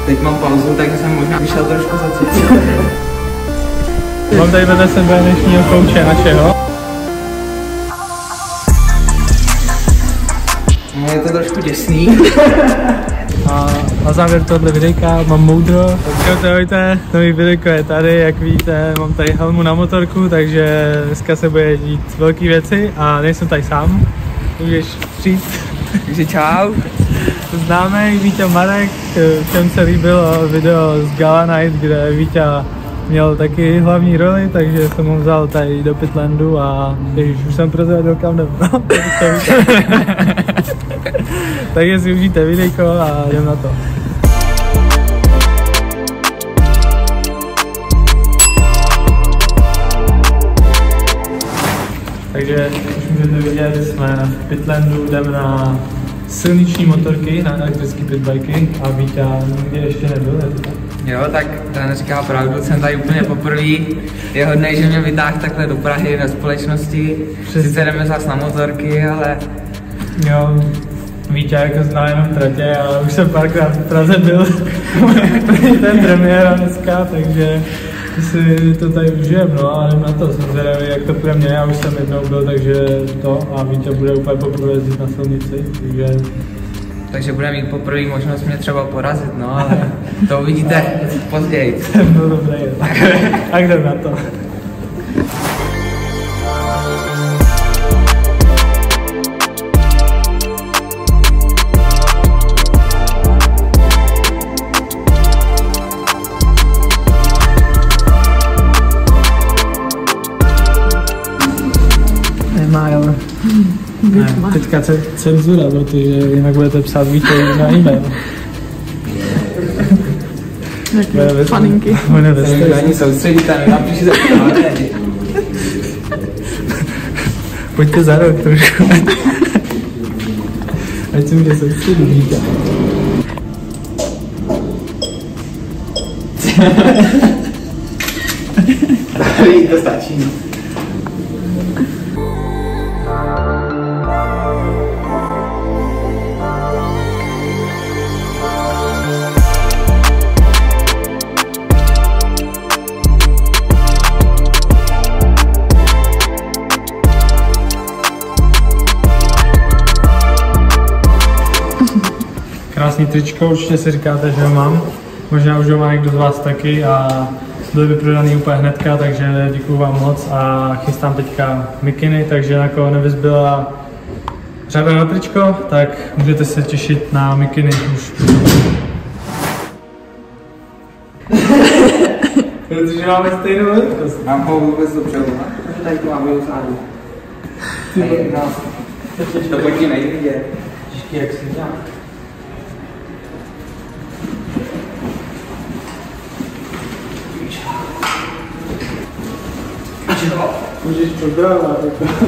Teď mám pauzu, takže jsem možná vyšel trošku zacítit. Mám tady vedle sebe dnešního kouče našeho. No, je to trošku děsný. A na závěr tohle videjka mám moudro. Takže ahojte, nový videjko je tady, jak víte, mám tady helmu na motorku, takže dneska se bude dít velké věci a nejsem tady sám. Můžeš přijít. Takže čau. Známý Víťa Marek, všem se líbilo video z Gala Night, kde Víťa měl taky hlavní roli, takže jsem ho vzal tady do Pitlandu a už jsem prozradil kam jdem. No, takže si užijte videjko a jdem na to. Takže už můžete vidět, jsme na Pitlandu, jdeme na silniční motorky, na elektrické pitbajky a Víťa nikdy ještě nebyl, ne? Jo, tak ten říká pravdu, jsem tady úplně poprvé. Je hodnej, že mě vytáhl takhle do Prahy ve společnosti. Sice jdeme zas na motorky, ale... Jo, Víťa jako zná jenom tratě, ale už jsem párkrát v Praze byl. Ten premiéra dneska, takže si to tady užijeme, no a jdem na to, jsem zvědavý, jak to pro mě, já už jsem jednou byl, takže to a Víťa bude úplně poprvé jezdit na silnici, takže bude mít poprvé možnost mě třeba porazit, no ale to uvidíte později. No dobré, tak jdem na to. Nemá, ale ne, teďka cenzura, protože jinak budete psát Vítěj na e-mail. Nějaké faninky. Ani soustředíte, nenapíšte se. Pojďte za rok trošku. Ať se mě soustředí, Víťa. To stačí. Krásný tričko, určitě si říkáte, že ho mám. Možná už ho má někdo z vás taky a byly vyprodaný úplně hnedka, takže děkuju vám moc a chystám teďka mikiny, takže na koho nevyzbyla řada na tričko, tak můžete se těšit na mikiny už. Protože máme stejnou velikost. Mám ho vůbec dopředu, ne? Tady to máme zádu. To pojďme nejde vidět. Těžký, jak si dělá. Můžeš pozdravat.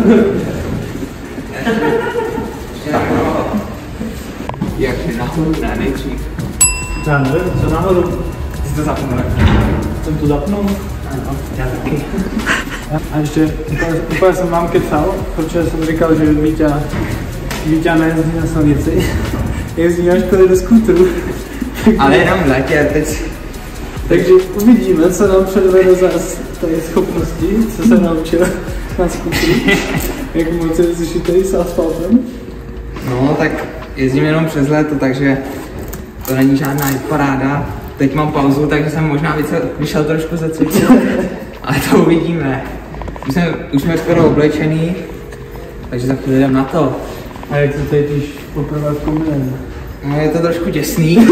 Jak je nahoru, ne, nejdřív. Já nevím, co nahoru? Ty jsi to zapnul. Jsem to zapnul? Ano, já taky. A ještě úplně jsem vám kecal, protože jsem říkal, že Víťa nejezdí na silnici. Jezdí na školy do skútru. Ale jenom v létě, teď. Takže uvidíme, co nám předvede zase tady schopnosti, co se naučil na skutru, jak moc je zžitej s asfaltem. No, tak jezdím jenom přes léto, takže to není žádná paráda. Teď mám pauzu, takže jsem možná vyšel trošku zacvičit, ale to uvidíme. Už jsme skoro oblečený, takže za chvíli jdem na to. A jak se cítíš poprvé v kombinéze? No, je to trošku děsný,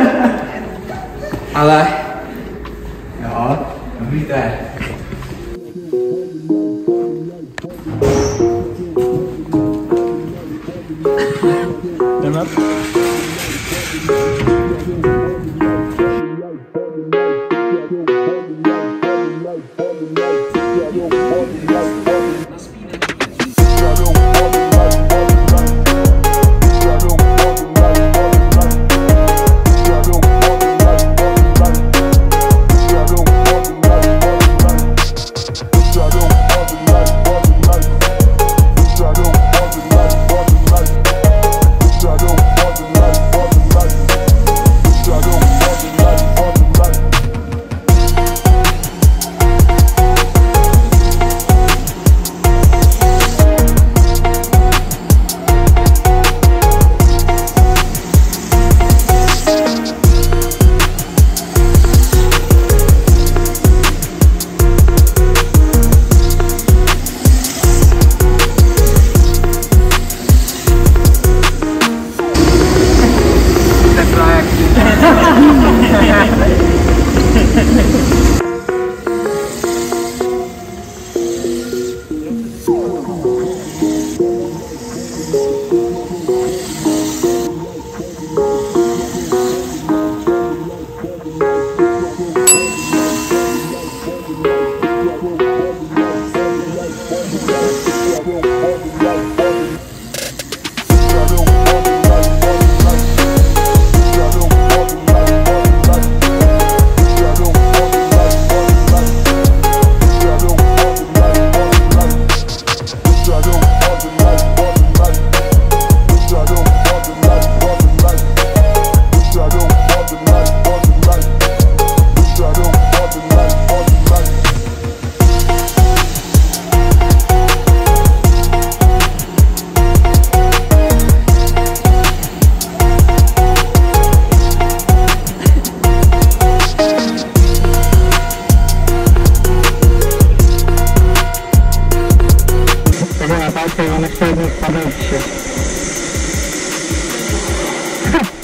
ale jo, víte. Jdeme na to?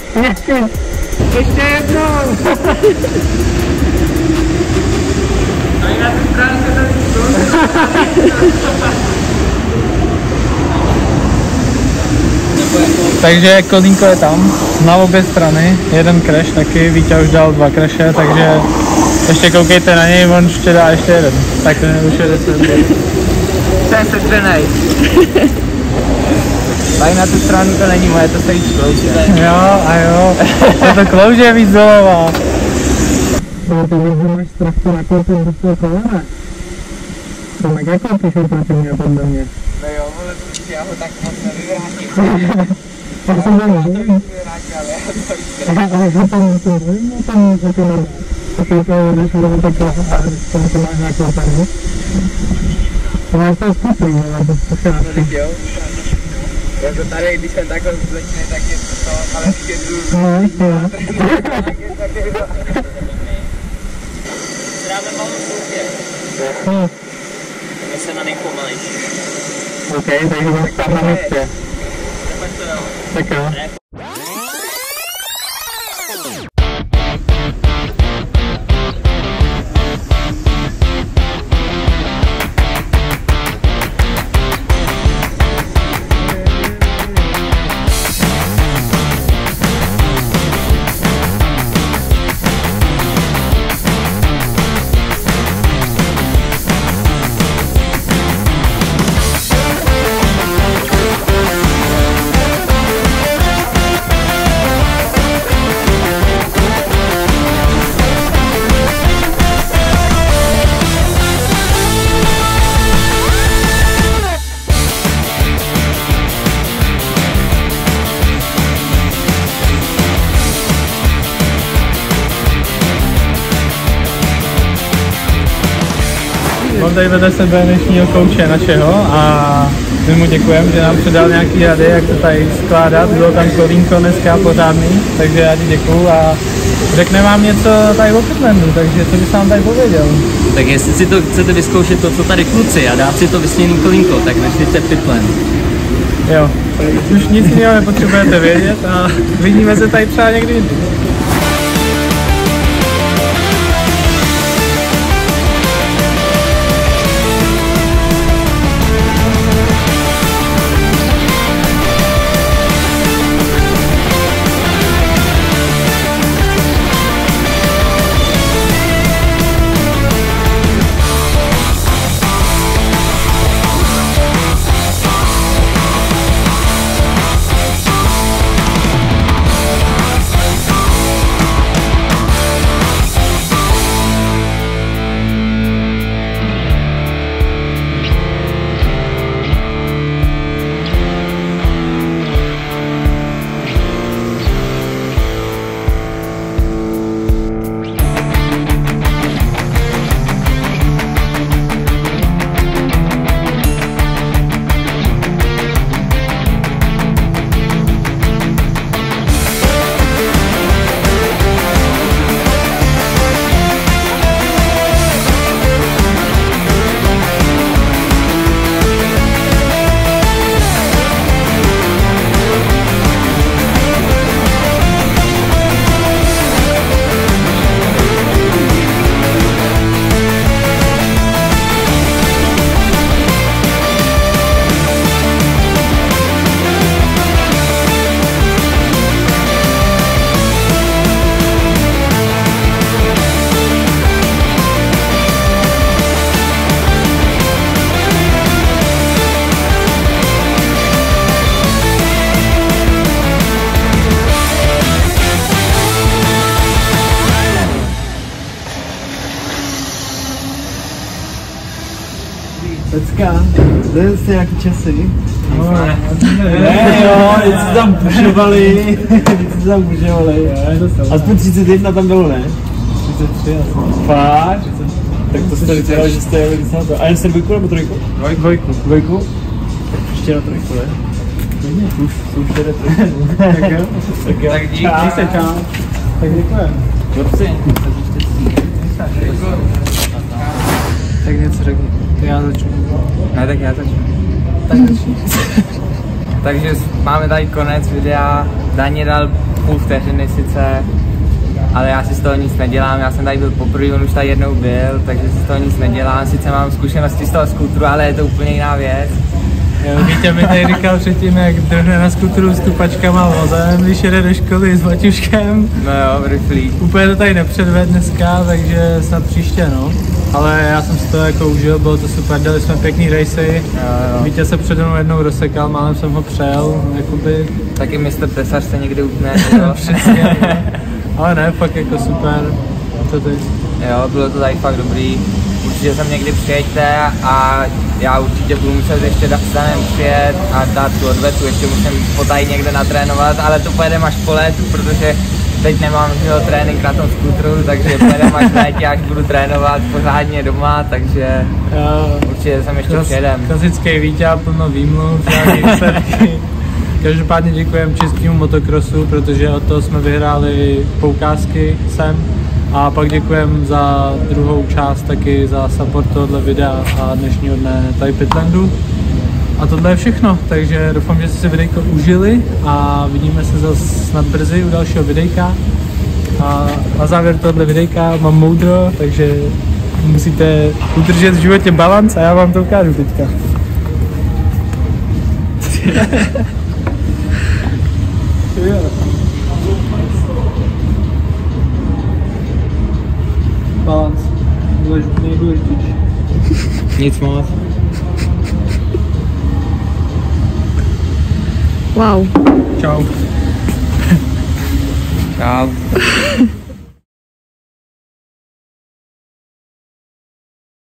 Ještě jednou! A já tu stránku tady Takže kolínko je tam, na obě strany, jeden crash taky, Vítě už dal 2 crashe, takže ještě koukejte na něj, on ještě dá ještě jeden. Tak už je 10. To je sedřenej. Tady na tu stranu to není moje, to stojí z klouže. Jo, a jo, je to klouže víc dolová. No ty máš traktor nakoupit do toho kolena. To mega koupíš oproti mě, podle mě. No jo, ale já ho tak moc nevyvrátím. Já jsem tam nevím. Ale potom nevím, to nedá. Tak je to, když budu takhle, tam to máš nějakou tarhu. To máš to skupný, ale to se nastí. Jo, jako tady, když jsem takhle zlečný, tak je to, ale ještě jdu. No, jo. Dáme malou soubě. No. My se na nejpomalejší. OK, takže budeme tam na místě. Jdeme to jo. Tak jo. Mám tady vedle sebe dnešního kouče našeho a my mu děkujeme, že nám předal nějaký rady, jak to tady skládat. Bylo tam kolínko dneska pořádný, takže já ti děkuju a řekne vám něco tady o Pitlandu, takže co bys nám tady pověděl? Tak jestli si to chcete vyzkoušet to, co tady kluci a dát si to vysněný kolínko, tak našlište Pitland. Jo, už nic jiného nepotřebujete vědět a vidíme se tady třeba někdy jindy. Pecka, to jste nějaký časy? No, Ne jo, teď se tam pušovali, Aspoň 31 tam bylo, ne? 33 asi. Fakt? Tak to jste vypadali, že jste jeli docela to. A jen jste dvojku nebo trojku? Dvojku. Dvojku? Ještě na trojku, ne? Už jede trojku. Tak jo. Tak jo. Tak díky. Díky se, čau. Tak děkujem. Dobře. Tak něco řekni. Já začnu. Ne, tak já začnu. Tak začni. Takže máme tady konec videa. Dani dal půl vteřiny sice, ale já si z toho nic nedělám, já jsem tady byl poprvé, on už tady jednou byl, takže si z toho nic nedělám, sice mám zkušenosti z toho skútru, ale je to úplně jiná věc. Vítě mi tady říkal předtím, jak drhne na skutru s tupačkama a vozem, když jede do školy s Maťuškem. No jo, rychlý. Úplně to tady nepředved dneska, takže snad příště, no. Ale já jsem si to jako užil, bylo to super, dali jsme pěkný racy. Vítě se přede mnou jednou rozsekal, málem jsem ho přejel, jakoby. Taky mistr tesař se někdy utne. Přesně, ale ne, fakt jako super. Co ty? Jo, bylo to tady fakt dobrý. Určitě sem někdy přijeďte a já určitě budu muset ještě s Danem přijet a dát tu odvetu, ještě musím potají někde natrénovat, ale to pojedeme až po létu, protože teď nemám trénink na tom skútru, takže pojedeme až v létě, až budu trénovat pořádně doma, takže určitě sem ještě přijedem. Klasický Vítě, plno výmluv, nějaký výsledky. Každopádně děkujeme českému motokrosu, protože od toho jsme vyhráli poukázky sem. A pak děkujeme za druhou část taky za support tohoto videa a dnešního dne tady Pitlandu. A tohle je všechno, takže doufám, že jste si videjko užili a vidíme se zase snad brzy u dalšího videjka. A na závěr tohle videjka mám moudro, takže musíte udržet v životě balans a já vám to ukážu teďka. Balans, nejdůležitější. Nic moc. Wow. Čau. Čau.